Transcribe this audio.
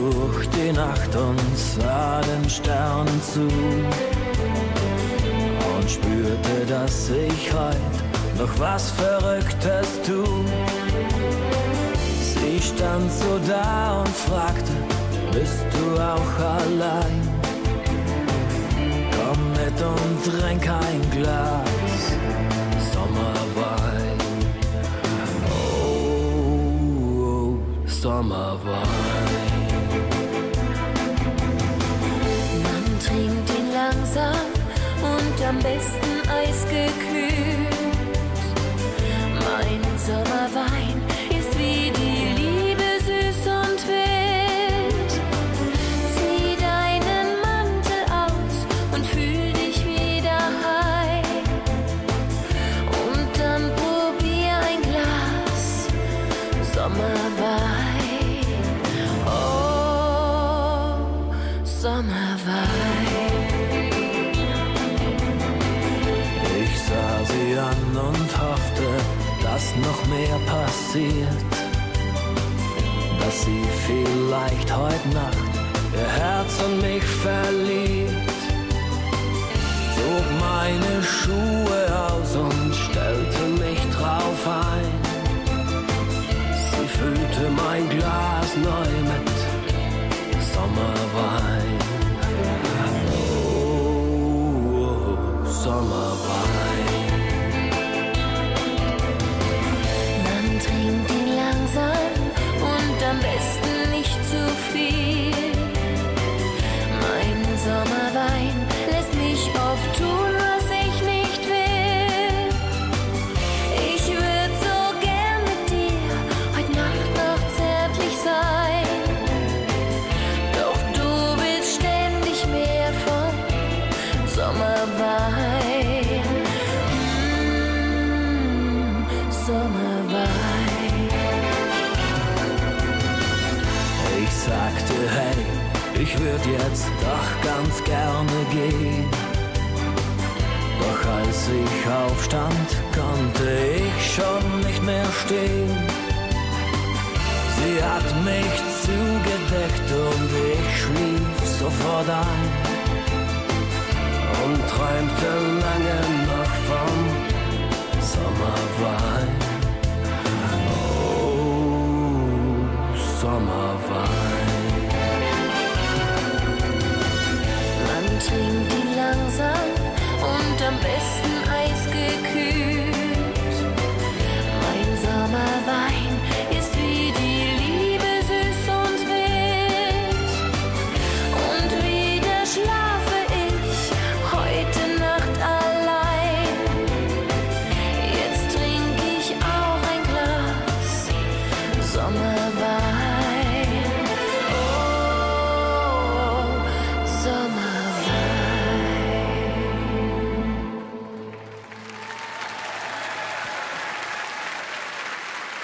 durch die Nacht und sah den Sternen zu und spürte, dass ich heut noch was Verrücktes tu. Sie stand so da und fragte, bist du auch allein? Komm mit und trink ein Glas Sommerwein. Oh, Sommerwein. Man trinkt ihn langsam und am besten eisgekühlt. Mein Sommerwein ist wie die Liebe süß und wild. Zieh deinen Mantel aus und fühl dich wieder heim. Und dann probier ein Glas Sommerwein. Oh, Sommerwein. Ich sah sie an und hoffte, dass noch mehr passiert, dass sie vielleicht heute Nacht ihr Herz an mich verliebt. Zog meine Schuhe aus und stellte mich drauf ein. Sie füllte mein Glas neu mit Sommerwein. Oh, Sommerwein. Trink ihn langsam und am besten nicht zu viel. Mein Sommerwein lässt mich oft tun, was ich nicht will. Ich würd so gern mit dir heut Nacht noch zärtlich sein. Doch du willst ständig mehr von Sommerwein. Sommerwein. Ich sagte, hey, ich würd jetzt doch ganz gerne gehen. Doch als ich aufstand, konnte ich schon nicht mehr stehen. Sie hat mich zugedeckt und ich schlief sofort ein und träumte lange noch vom Sommerwein. Oh, Sommerwein. Man trinkt ihn langsam und am besten eisgekühlt. Mein Sommerwein ist wie die Liebe süß und wild. Und wieder schlafe ich heute Nacht allein. Jetzt trink ich auch ein Glas Sommerwein.